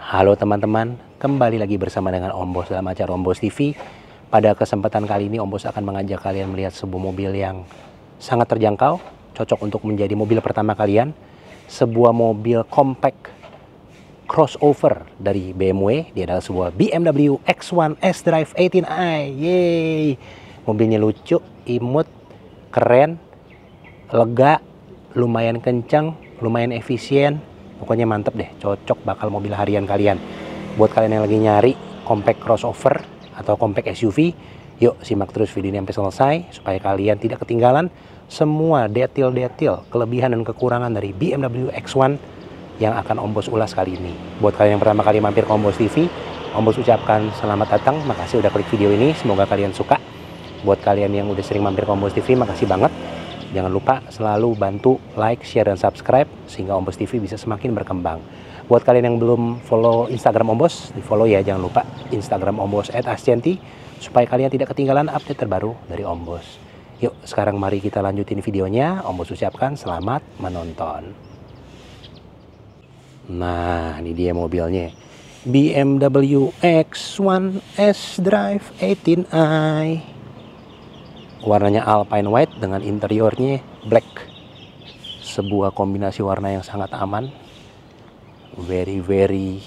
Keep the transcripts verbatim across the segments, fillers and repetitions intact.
Halo teman-teman, kembali lagi bersama dengan Om Bos dalam acara Om Bos T V. Pada kesempatan kali ini Om Bos akan mengajak kalian melihat sebuah mobil yang sangat terjangkau, cocok untuk menjadi mobil pertama kalian. Sebuah mobil compact crossover dari B M W. Dia adalah sebuah B M W X satu S-Drive delapan i. Yeay! Mobilnya lucu, imut, keren, lega, lumayan kencang, lumayan efisien. Pokoknya mantep deh, cocok bakal mobil harian kalian. Buat kalian yang lagi nyari compact crossover atau compact S U V, yuk simak terus video ini sampai selesai supaya kalian tidak ketinggalan semua detail-detail, kelebihan dan kekurangan dari B M W X satu yang akan Om Bos ulas kali ini. Buat kalian yang pertama kali mampir ke Om Bos T V, Om Bos ucapkan selamat datang, makasih udah klik video ini, semoga kalian suka. Buat kalian yang udah sering mampir ke Om Bos T V, makasih banget. Jangan lupa selalu bantu like, share, dan subscribe sehingga Om Bos T V bisa semakin berkembang. Buat kalian yang belum follow Instagram Om Bos, di follow ya, jangan lupa Instagram Om Bos at ascienti supaya kalian tidak ketinggalan update terbaru dari Om Bos. Yuk sekarang mari kita lanjutin videonya. Om Bos ucapkan selamat menonton. Nah ini dia mobilnya, B M W X satu S-Drive delapan i. Warnanya Alpine White dengan interiornya black. Sebuah kombinasi warna yang sangat aman. Very very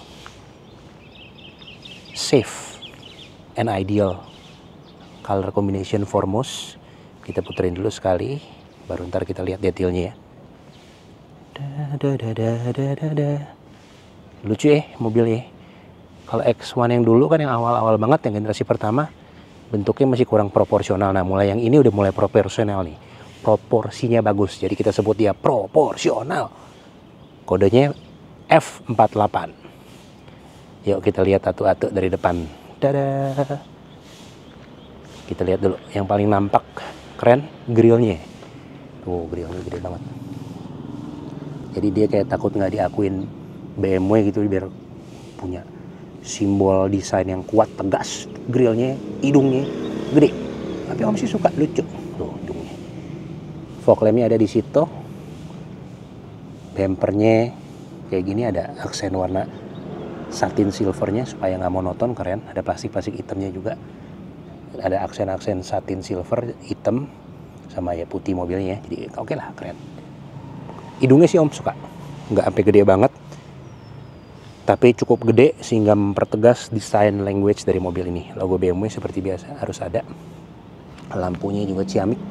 safe and ideal color combination for most. Kita puterin dulu sekali, baru ntar kita lihat detailnya ya. Da, da, da, da, da, da. Lucu ya mobilnya. Kalau X satu yang dulu kan yang awal-awal banget, yang generasi pertama, bentuknya masih kurang proporsional. Nah mulai yang ini udah mulai proporsional nih, proporsinya bagus, jadi kita sebut dia proporsional. Kodenya F empat puluh delapan. Yuk kita lihat atu-atu dari depan. Dadah. Kita lihat dulu yang paling nampak keren, grillnya. Tuh grillnya gede banget, jadi dia kayak takut nggak diakuin B M W gitu, biar punya simbol desain yang kuat, tegas. Grillnya, hidungnya gede, tapi Om sih suka, lucu tuh hidungnya. Fog lampnya ada di situ. Bumpernya kayak gini, ada aksen warna satin silvernya supaya nggak monoton, keren. Ada plastik-plastik hitamnya juga, ada aksen-aksen satin silver hitam sama ya putih mobilnya, jadi oke okay lah, keren. Hidungnya sih Om suka, nggak sampai gede banget, tapi cukup gede sehingga mempertegas desain language dari mobil ini. Logo B M W seperti biasa harus ada. Lampunya juga ciamik.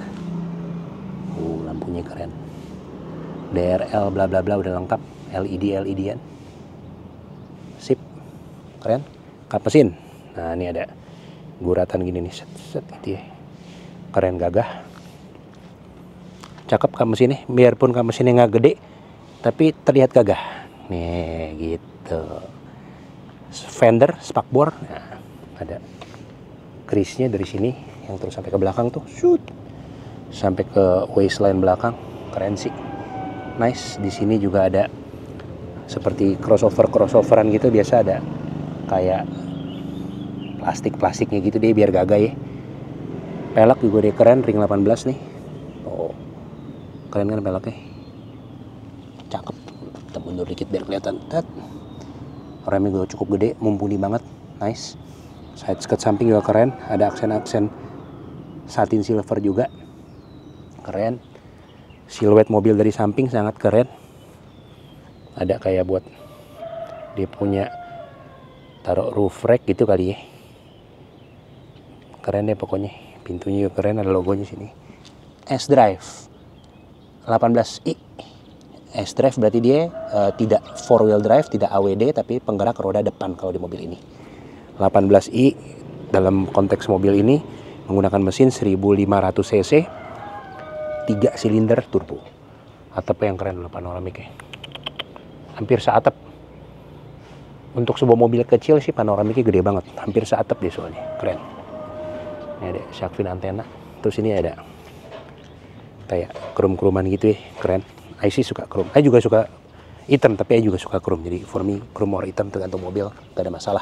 Uh, lampunya keren. D R L bla bla bla udah lengkap. L E D L E D-an. Sip. Keren. Kap mesin. Nah, ini ada guratan gini nih, set set gitu ya. Keren, gagah. Cakep kap mesinnya. Biarpun kap mesinnya nggak gede, tapi terlihat gagah. Nih, gitu. Fender, spakbor, nah, ada krisnya dari sini yang terus sampai ke belakang tuh, shoot, sampai ke waistline belakang, keren sih, nice. Di sini juga ada seperti crossover crossoveran gitu, biasa ada kayak plastik-plastiknya gitu deh biar gagah ya. Pelek juga dia keren, ring delapan belas nih, oh keren kan peleknya, cakep. Kita mundur dikit biar kelihatan. Tet. Remnya juga cukup gede, mumpuni banget, nice. Side skirt samping juga keren, ada aksen-aksen satin silver juga, keren. Siluet mobil dari samping sangat keren. Ada kayak buat dia punya taruh roof rack gitu kali ya. Keren deh pokoknya. Pintunya juga keren, ada logonya sini. S-Drive delapan belas i. S-Drive berarti dia uh, tidak four wheel drive, tidak A W D, tapi penggerak roda depan kalau di mobil ini. delapan belas i dalam konteks mobil ini menggunakan mesin seribu lima ratus cc, tiga silinder turbo. Atapnya yang keren loh, panoramiknya. Hampir seatap. Untuk sebuah mobil kecil sih panoramiknya gede banget, hampir seatap dia soalnya, keren. Ini ada shark fin antena. Terus ini ada kayak krum-kruman gitu ya, keren. I sih suka chrome. I juga suka hitam, tapi I juga suka chrome. Jadi for me chrome or hitam tergantung mobil, gak ada masalah.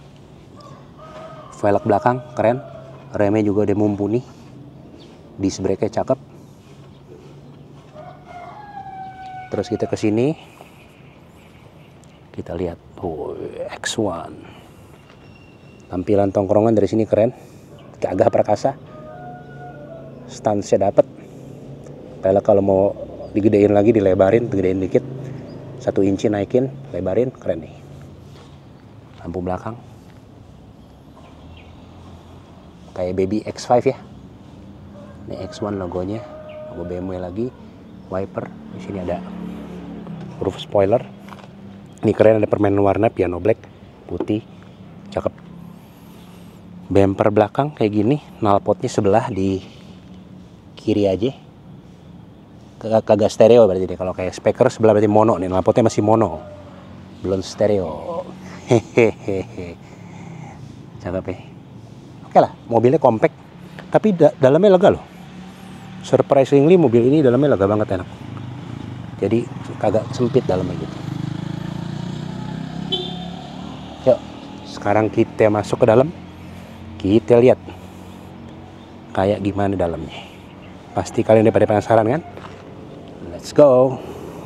Velg belakang keren, remnya juga udah mumpuni, disc brake-nya cakep. Terus kita ke sini, Kita lihat, oh, X satu. Tampilan tongkrongan dari sini keren, agak perkasa. Stance-nya dapet. Pelek kalau mau digedein lagi, dilebarin, digedein dikit, satu inci naikin, lebarin, keren nih. Lampu belakang kayak baby X lima ya. Ini X satu logonya, logo B M W lagi. Wiper, di sini ada roof spoiler. Ini keren, ada permainan warna, piano black, putih, cakep. Bumper belakang kayak gini, knalpotnya sebelah di kiri aja. Kagak stereo berarti deh. Kalau kayak speaker sebelah berarti mono nih, knalpotnya masih mono, belum stereo. Hehehe, cakep ya. Oke lah, mobilnya compact, tapi da dalamnya lega loh. Surprisingly mobil ini dalamnya lega banget, enak. Jadi kagak sempit dalamnya gitu. Yuk, sekarang kita masuk ke dalam. Kita lihat kayak gimana dalamnya. Pasti kalian udah pada penasaran kan? Let's go.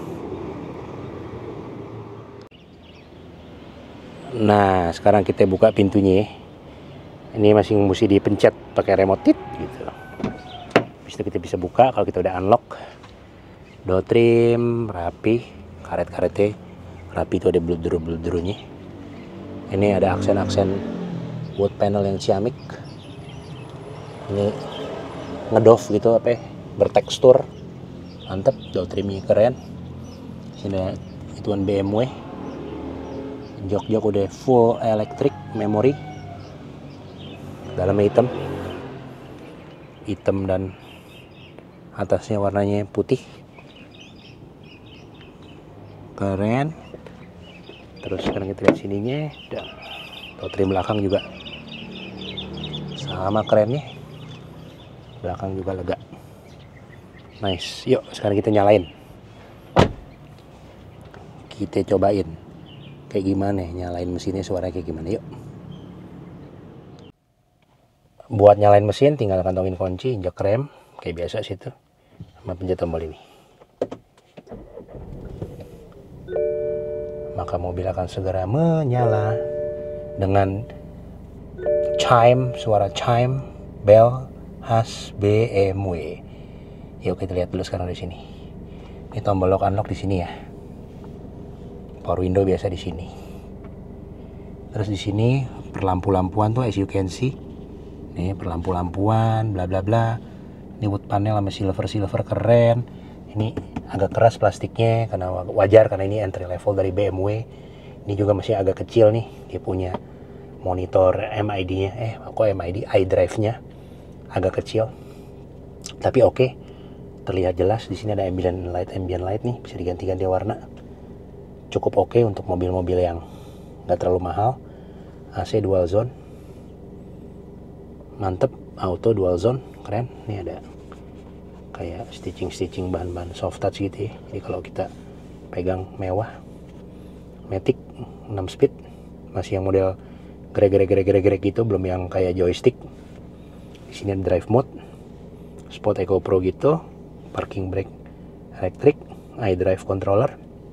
Nah, sekarang kita buka pintunya. Ini masih mesti dipencet pakai remote tit gitu. Habis itu kita bisa buka kalau kita udah unlock. Door trim rapi, karet-karetnya rapi, itu ada bludru-bludrunya. Ini ada aksen-aksen wood panel yang ciamik. Ini ngedoff gitu apa ya, bertekstur. Mantep, door trimnya keren. Sini ada ituan B M W. Jok-jok udah full electric memory. Dalamnya hitam. Hitam dan atasnya warnanya putih. Keren. Terus sekarang kita lihat sininya. Dan door trim belakang juga sama kerennya. Belakang juga lega. Nice. Yuk sekarang kita nyalain. Kita cobain kayak gimana nyalain mesinnya, suaranya kayak gimana. Yuk. Buat nyalain mesin tinggal kantongin kunci, injak rem kayak biasa situ, sama pencet tombol ini. Maka mobil akan segera menyala dengan chime, suara chime bell khas B M W. Yuk kita lihat dulu sekarang di sini. Ini tombol lock unlock di sini ya. Power window biasa di sini. Terus di sini perlampu-lampuan tuh as you can see. Nih perlampu-lampuan bla bla bla. Ini wood panel sama silver-silver keren. Ini agak keras plastiknya karena wajar, karena ini entry level dari B M W. Ini juga masih agak kecil nih. Dia punya monitor M I D-nya. Eh, kok M I D? iDrive-nya agak kecil. Tapi oke. Okay. Terlihat jelas di sini ada ambient light, ambient light nih, bisa diganti-ganti warna. Cukup oke okay untuk mobil-mobil yang nggak terlalu mahal. A C dual zone. Mantep, auto dual zone, keren. Ini ada kayak stitching-stitching bahan-bahan soft touch gitu ya. Jadi kalau kita pegang mewah. Matic enam speed, masih yang model grek-grek-grek-grek gitu, belum yang kayak joystick. Di sini ada drive mode, Sport Eco Pro gitu, parking brake elektrik, iDrive controller,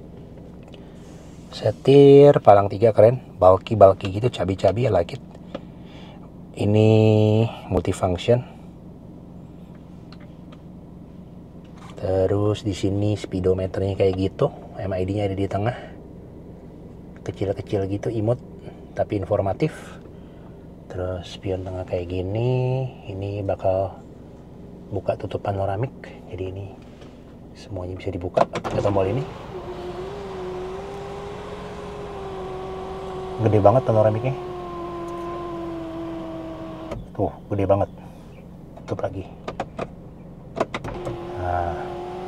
setir palang tiga keren, bulky-bulky gitu, cabi-cabi, I like it. Ini multifunction. Terus di sini speedometernya kayak gitu, M I D-nya ada di tengah. Kecil-kecil gitu, imut tapi informatif. Terus spion tengah kayak gini. Ini bakal buka tutup panoramik. Jadi ini semuanya bisa dibuka pakai tombol ini. Gede banget panoramiknya. Tuh, gede banget. Tutup lagi. Nah.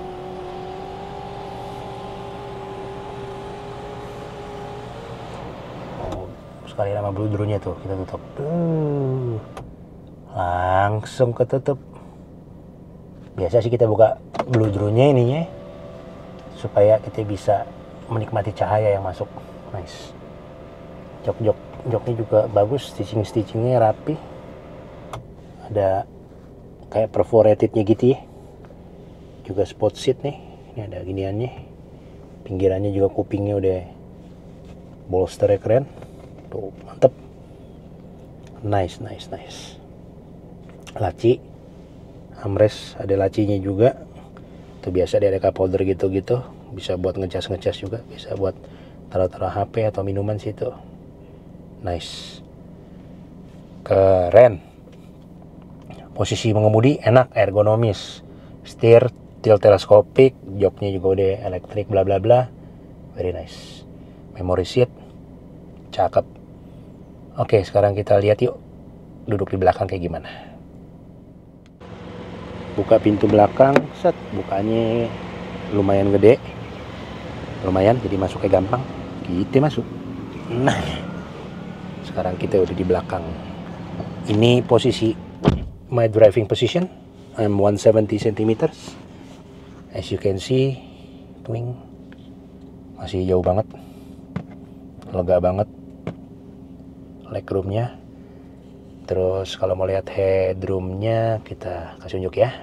Sekali sama bludrunya tuh kita tutup. Tuh. Langsung ketutup. Biasa sih kita buka bludrunya ininya supaya kita bisa menikmati cahaya yang masuk. Nice. Jok-jok joknya juga bagus, stitching-stitchingnya rapi. Ada kayak perforatednya gitu ya. Juga sport seat nih. Ini ada giniannya. Pinggirannya juga kupingnya udah bolsternya keren tuh, mantep. Nice nice nice. Laci armrest ada lacinya juga tuh, biasa dia ada cup holder gitu-gitu, bisa buat ngecas-ngecas juga, bisa buat taruh-taruh H P atau minuman situ. Nice, keren. Posisi mengemudi enak, ergonomis, setir tilt teleskopik, joknya juga udah elektrik, bla bla bla, very nice. Memory seat cakep. Oke, sekarang kita lihat yuk duduk di belakang kayak gimana. Buka pintu belakang, set, bukanya lumayan gede, lumayan, jadi masuknya gampang. Kita masuk. Nah, sekarang kita udah di belakang. Ini posisi my driving position. I'm one seventy centimeters. As you can see, twing masih jauh banget, lega banget legroomnya. Terus kalau mau lihat headroomnya kita kasih unjuk ya.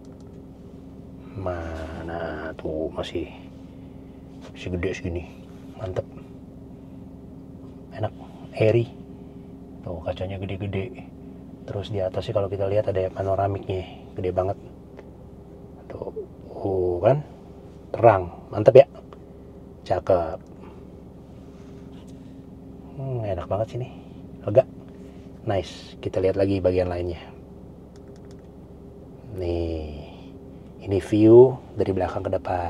Mana tuh, masih masih gede segini, mantep, enak, airy. Tuh kacanya gede-gede. Terus di atasnya kalau kita lihat ada panoramiknya, gede banget. Tuh, uh, kan, terang, mantep ya, cakep. Hmm, enak banget sini, lega, nice. Kita lihat lagi bagian lainnya. Nih, ini view dari belakang ke depan.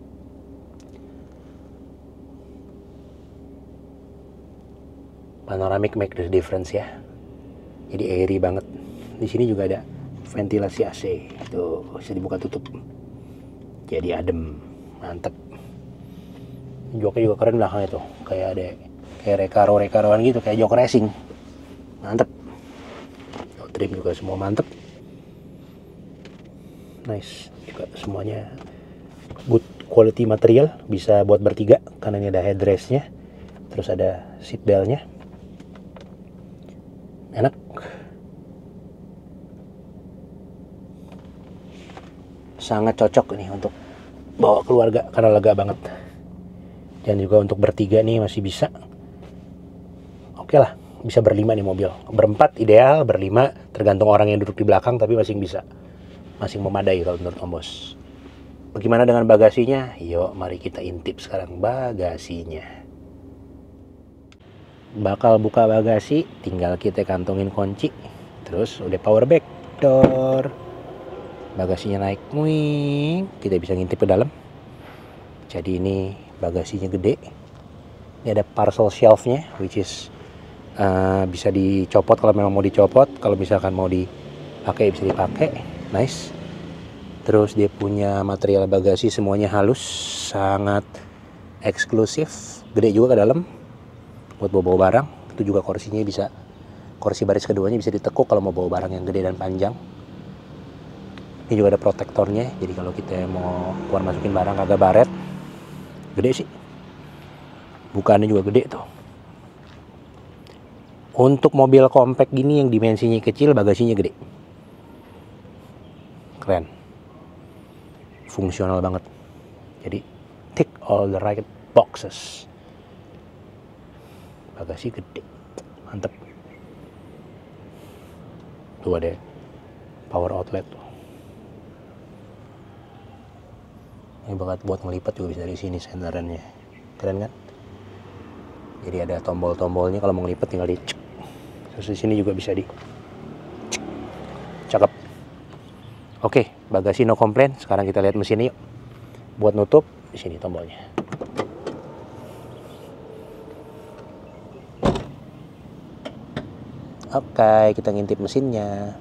Panoramic make the difference ya. Jadi airy banget. Di sini juga ada ventilasi A C. Tuh, bisa dibuka tutup. Jadi adem, mantep. Joknya juga keren belakangnya tuh. Kayak ada kayak rekaro-rekaroan gitu, kayak jok racing. Mantep. Trim juga semua mantep. Nice. Juga semuanya good quality material, bisa buat bertiga karena ini ada headrestnya. Terus ada seat beltnya. Enak. Sangat cocok nih untuk bawa keluarga karena lega banget. Dan juga untuk bertiga nih masih bisa. Oke lah, bisa berlima nih mobil. Berempat ideal, berlima tergantung orang yang duduk di belakang, tapi masih bisa. Masih memadai kalau menurut Om Bos. Bagaimana dengan bagasinya? Yuk, mari kita intip sekarang bagasinya. Bakal buka bagasi, tinggal kita kantongin kunci, terus udah power back door. Bagasinya naik, wing, kita bisa ngintip ke dalam. Jadi ini bagasinya gede. Ini ada parcel shelf-nya, which is uh, bisa dicopot kalau memang mau dicopot. Kalau misalkan mau dipakai bisa dipakai, nice. Terus dia punya material bagasi semuanya halus, sangat eksklusif, gede juga ke dalam. Buat bawa-bawa barang, itu juga kursinya bisa, kursi baris keduanya bisa ditekuk kalau mau bawa barang yang gede dan panjang. Ini juga ada protektornya, jadi kalau kita mau keluar masukin barang kagak baret. Gede sih, bukaannya juga gede tuh. Untuk mobil compact gini yang dimensinya kecil, bagasinya gede, keren, fungsional banget. Jadi tick all the right boxes. Bagasi gede, mantep. Tuh ada power outlet tuh. Ini banget buat ngelipat juga bisa dari sini senderannya, keren kan? Jadi ada tombol-tombolnya, kalau mau ngelipat tinggal di cek. Terus di sini juga bisa di cek. Cakep. Oke, bagasi no complain. Sekarang kita lihat mesinnya yuk. Buat nutup di sini tombolnya. Oke, kita ngintip mesinnya.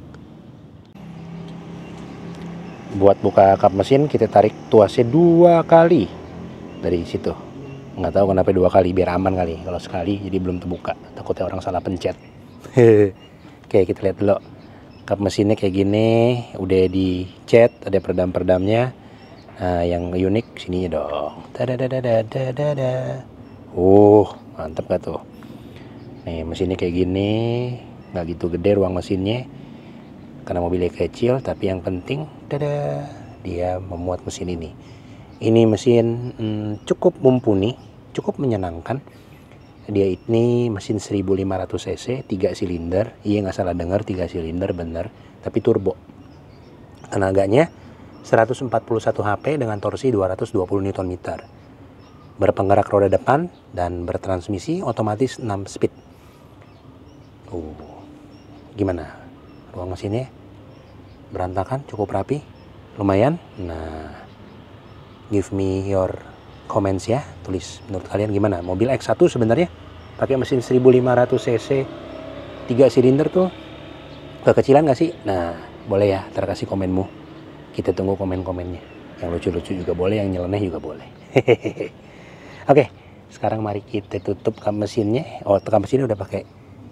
Buat buka kap mesin, kita tarik tuasnya dua kali dari situ. Nggak tahu kenapa dua kali, biar aman kali. Kalau sekali, jadi belum terbuka. Takutnya orang salah pencet. Oke, kita lihat dulu. Kap mesinnya kayak gini, udah dicet, ada peredam-peredamnya. Nah, yang unik sininya dong. Tadadadadadadada. Uh, mantep gak tuh? Nih mesinnya kayak gini, nggak gitu gede ruang mesinnya karena mobilnya kecil, tapi yang penting dadah, dia memuat mesin ini. Ini mesin hmm, cukup mumpuni, cukup menyenangkan. Dia ini mesin seribu lima ratus cc, tiga silinder. Iya, nggak salah dengar, tiga silinder bener, tapi turbo. Tenaganya seratus empat puluh satu HP dengan torsi dua ratus dua puluh newton meter. Berpenggerak roda depan dan bertransmisi otomatis enam speed. Oh, gimana? Ruang mesinnya berantakan, cukup rapi, lumayan. Nah, give me your comments ya, tulis menurut kalian gimana. Mobil X satu sebenarnya pakai mesin seribu lima ratus cc, tiga silinder tuh kekecilan gak sih? Nah, boleh ya, terkasih komenmu. Kita tunggu komen-komennya. Yang lucu-lucu juga boleh, yang nyeleneh juga boleh. Oke, sekarang mari kita tutup kap mesinnya. Oh, kap mesinnya udah pakai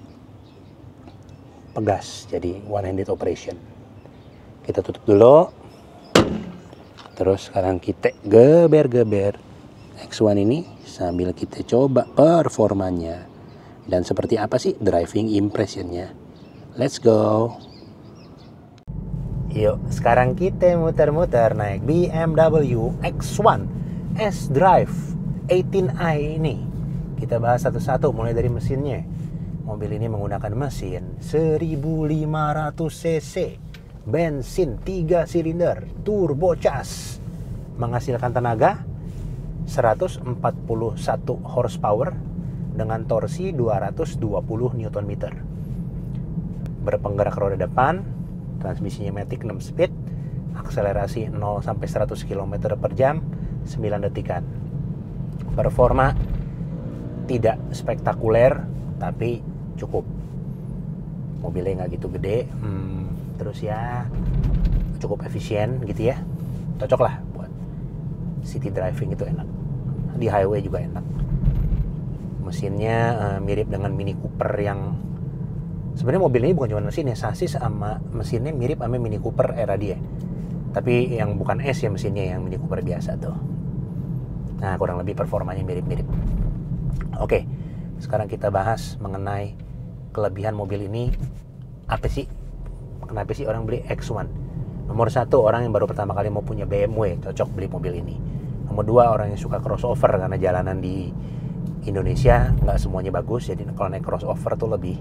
pegas, jadi one handed operation. Kita tutup dulu. Terus sekarang kita geber-geber X satu ini sambil kita coba performanya dan seperti apa sih driving impressionnya. Let's go. Yuk, sekarang kita muter-muter naik B M W X satu S-Drive delapan i ini. Kita bahas satu-satu mulai dari mesinnya. Mobil ini menggunakan mesin seribu lima ratus cc, bensin tiga silinder, turbocharged, menghasilkan tenaga seratus empat puluh satu horsepower dengan torsi dua ratus dua puluh newton meter. Berpenggerak roda depan, transmisinya matic enam speed, akselerasi nol sampai seratus kilometer per jam sembilan detikan. Performa tidak spektakuler tapi cukup. Mobilnya nggak gitu gede, hmm, terus ya cukup efisien gitu ya. Cocok lah buat city driving, itu enak. Di highway juga enak. Mesinnya uh, mirip dengan Mini Cooper yang sebenarnya mobil ini bukan cuma mesinnya, sasis sama mesinnya mirip sama Mini Cooper era dia. Tapi yang bukan S ya mesinnya, yang Mini Cooper biasa tuh. Nah, kurang lebih performanya mirip-mirip. Oke, sekarang kita bahas mengenai kelebihan mobil ini. Apa sih? Kenapa sih orang beli X satu? Nomor satu, orang yang baru pertama kali mau punya B M W cocok beli mobil ini. Nomor dua, orang yang suka crossover karena jalanan di Indonesia nggak semuanya bagus. Jadi kalau naik crossover tuh lebih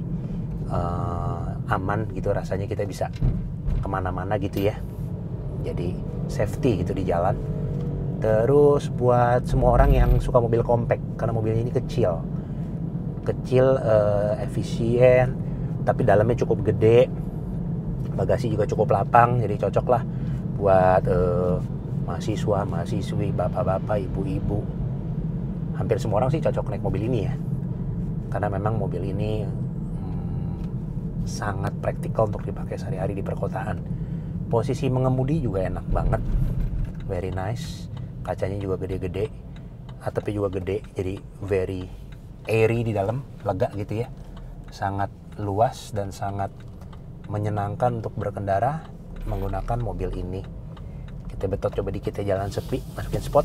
uh, aman gitu rasanya, kita bisa kemana-mana gitu ya. Jadi safety gitu di jalan. Terus buat semua orang yang suka mobil compact, karena mobilnya ini kecil, kecil, uh, efisien, tapi dalamnya cukup gede, bagasi juga cukup lapang, jadi cocok lah buat uh, mahasiswa, mahasiswi, bapak-bapak, ibu-ibu. Hampir semua orang sih cocok naik mobil ini ya, karena memang mobil ini hmm, sangat praktikal untuk dipakai sehari-hari di perkotaan. Posisi mengemudi juga enak banget, very nice. Kacanya juga gede-gede, atapnya juga gede, jadi very airy di dalam, lega gitu ya. Sangat luas dan sangat menyenangkan untuk berkendara menggunakan mobil ini. Kita betot coba dikit ya, jalan sepi, masukin spot.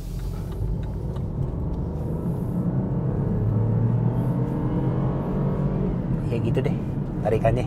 Ya gitu deh tarikannya.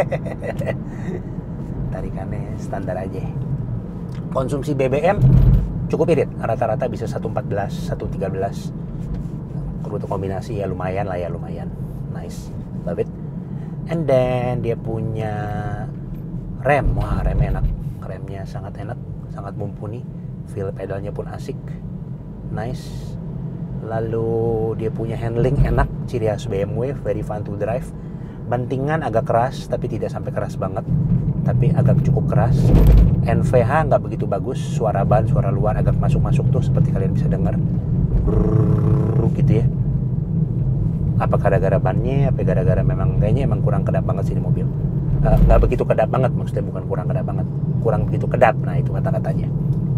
Tarikannya standar aja. Konsumsi B B M cukup irit, rata-rata bisa seratus empat belas, seratus tiga belas. Rute kombinasi ya lumayan lah ya, lumayan. Nice, love it. And then dia punya rem, wah remnya enak. Remnya sangat enak, sangat mumpuni. Feel pedalnya pun asik, nice. Lalu dia punya handling enak, ciri khas B M W, very fun to drive. Bantingan agak keras, tapi tidak sampai keras banget, tapi agak cukup keras. N V H nggak begitu bagus, suara ban, suara luar agak masuk-masuk tuh seperti kalian bisa dengar, brrrr, gitu ya. Apa gara-gara bannya, apa gara-gara memang kayaknya emang kurang kedap banget sih di mobil. Nggak uh, begitu kedap banget, maksudnya bukan kurang kedap banget, kurang begitu kedap. Nah itu kata-katanya.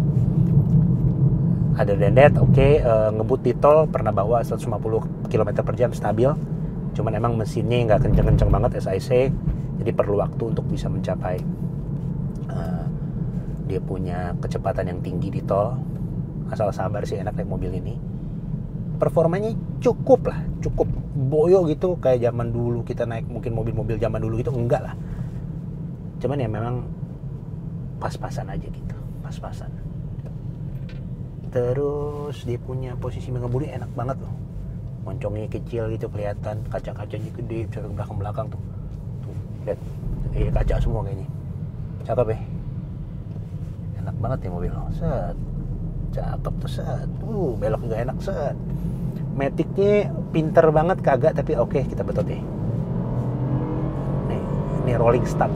Other than that, oke, okay, uh, ngebut di tol pernah bawa seratus lima puluh kilometer per jam stabil. Cuman emang mesinnya nggak kenceng-kenceng banget S I C, jadi perlu waktu untuk bisa mencapai uh, dia punya kecepatan yang tinggi di tol. Asal sabar sih, enak naik mobil ini. Performanya cukup lah, cukup boyo gitu kayak zaman dulu kita naik mungkin mobil-mobil zaman dulu itu enggak lah. Cuman ya memang pas-pasan aja gitu, pas-pasan. Terus dia punya posisi mengemudi enak banget loh. moncongnya kecil gitu kelihatan, kaca-kacanya gede, bisa ke belakang-belakang tuh. Tuh, lihat. Eh, kaca semua kayaknya. Cakep ya. Enak banget ya mobil. Set. Cakep tuh set. Uh, belok juga enak set. Matic-nya pinter banget kagak, tapi oke okay, kita betot deh. Nih, ini rolling start.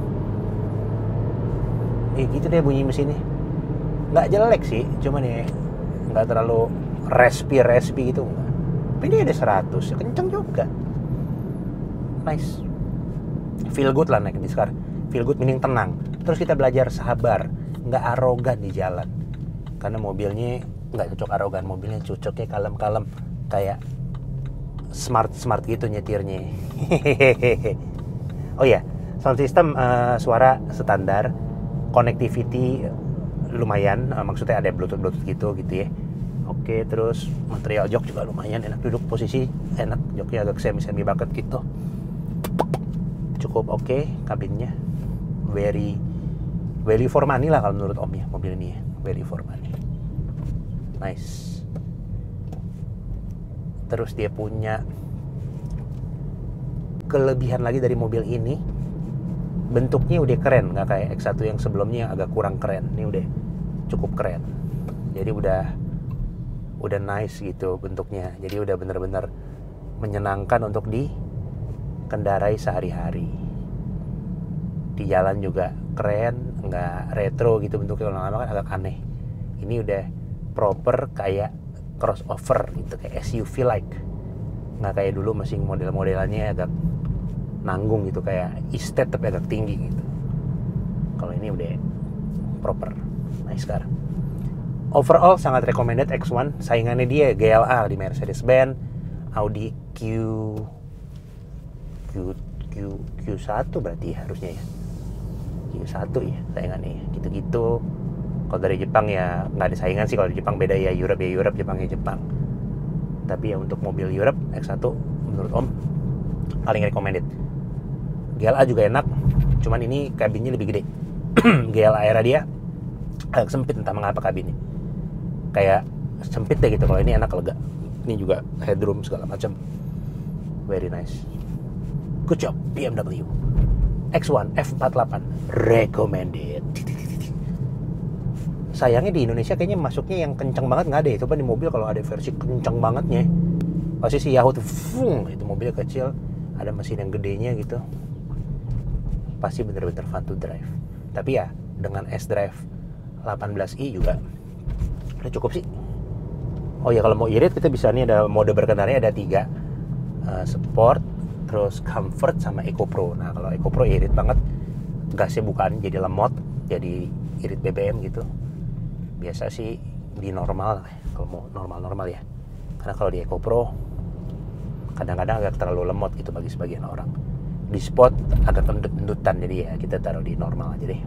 Eh gitu deh bunyi mesinnya. Nggak jelek sih, cuman ya nggak terlalu respi-respi gitu. Tapi ini ada seratus, kenceng juga. Nice. Feel good lah naik di sekarang. Feel good meaning tenang. Terus kita belajar sabar, nggak arogan di jalan. Karena mobilnya nggak cocok arogan, mobilnya cocoknya kalem-kalem, kayak smart-smart gitu nyetirnya. Oh ya, sound system uh, suara standar, connectivity lumayan, uh, maksudnya ada bluetooth-bluetooth gitu gitu ya. Oke, terus material jok juga lumayan, enak duduk posisi, enak, joknya agak semi-semi bucket gitu. Cukup oke okay, kabinnya, very value for money lah kalau menurut Om ya, mobil ini ya, value for money. Nice. Terus dia punya kelebihan lagi dari mobil ini, bentuknya udah keren, nggak kayak X satu yang sebelumnya yang agak kurang keren. Ini udah cukup keren. Jadi udah udah nice gitu bentuknya. Jadi udah bener-bener menyenangkan untuk dikendarai sehari-hari. Di jalan juga keren, nggak retro gitu bentuknya, kalau lama kan agak aneh. Ini udah proper kayak crossover gitu, kayak S U V like, nggak kayak dulu masih model-modelannya agak nanggung gitu, kayak estate tapi agak tinggi gitu. Kalau ini udah proper, nice car. Overall sangat recommended X satu. Saingannya dia G L A di Mercedes-Benz, Audi Q Q Q Q satu berarti ya, harusnya ya Q satu ya saingannya ya. Gitu-gitu. Kalau dari Jepang ya nggak ada saingan sih, kalau di Jepang beda ya, Europe ya Europe, Jepang ya Jepang. Tapi ya untuk mobil Europe X satu menurut Om paling recommended. G L A juga enak, cuman ini kabinnya lebih gede. G L A era dia agak sempit, entah mengapa kabinnya kayak sempit deh gitu. Kalau ini enak, lega. Ini juga headroom segala macam, very nice. Good job B M W. X satu F empat delapan recommended. Sayangnya di Indonesia kayaknya masuknya yang kencang banget nggak ada ya. Coba di mobil kalau ada versi kencang bangetnya, pasti si Yahoo tuh fung, itu mobilnya kecil, ada mesin yang gedenya gitu, pasti bener-bener fun to drive. Tapi ya dengan S-Drive delapan belas i juga udah cukup sih. Oh ya, kalau mau irit kita bisa, nih ada mode berkendaranya ada tiga, uh, Sport, terus Comfort, sama Eco Pro. Nah kalau Eco Pro irit banget, gasnya bukan jadi lemot, jadi irit B B M gitu. Biasa sih di normal, kalau mau normal-normal ya. Karena kalau di Eco Pro kadang-kadang agak terlalu lemot gitu bagi sebagian orang. Di Sport agak kendut-kendutan, jadi ya kita taruh di normal aja deh.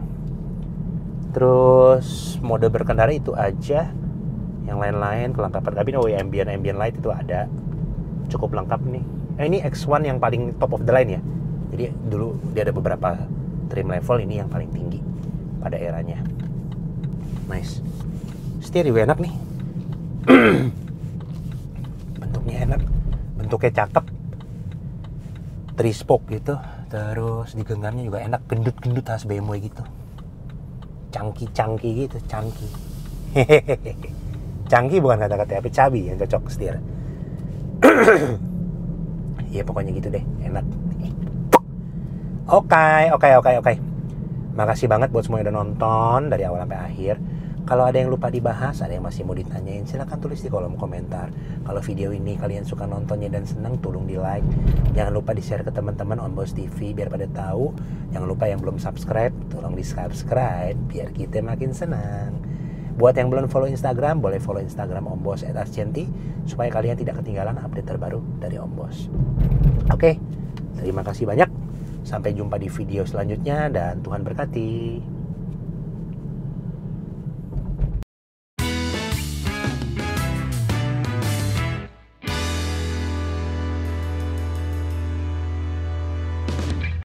Terus mode berkendara itu aja. Yang lain-lain kelengkapan kabin, oh ya, ambient ambient light itu ada, cukup lengkap nih. Eh, ini X satu yang paling top of the line ya. Jadi dulu dia ada beberapa trim level, ini yang paling tinggi pada eranya. Nice. Stereo enak nih. Bentuknya enak, bentuknya cakep, three spoke gitu. Terus di genggamnya juga enak, gendut-gendut khas B M W gitu, cangki-cangki gitu, cangki. Cangki bukan kata-kata apa, cabi yang cocok setir. Ya pokoknya gitu deh, enak. Oke, oke, oke, oke. Makasih banget buat semua yang udah nonton dari awal sampai akhir. Kalau ada yang lupa dibahas, ada yang masih mau ditanyain, silahkan tulis di kolom komentar. Kalau video ini kalian suka nontonnya dan senang, tolong di like. Jangan lupa di share ke teman-teman Ombos T V biar pada tahu. Jangan lupa yang belum subscribe, tolong di subscribe biar kita makin senang. Buat yang belum follow Instagram, boleh follow Instagram Ombos at ascienti supaya kalian tidak ketinggalan update terbaru dari Ombos. Oke, terima kasih banyak. Sampai jumpa di video selanjutnya dan Tuhan berkati.